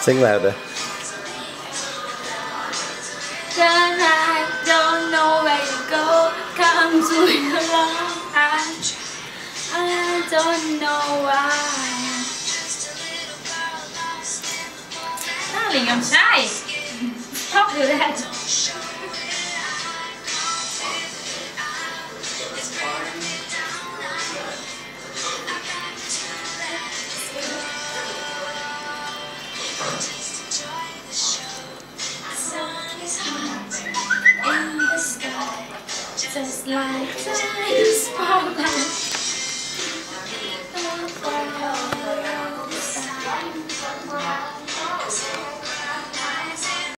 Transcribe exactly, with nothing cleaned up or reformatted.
Sing louder. Then I don't know where to go. Come to your love. I don't know why. Darling, I'm shy. Talk to that. Just like the spotlight.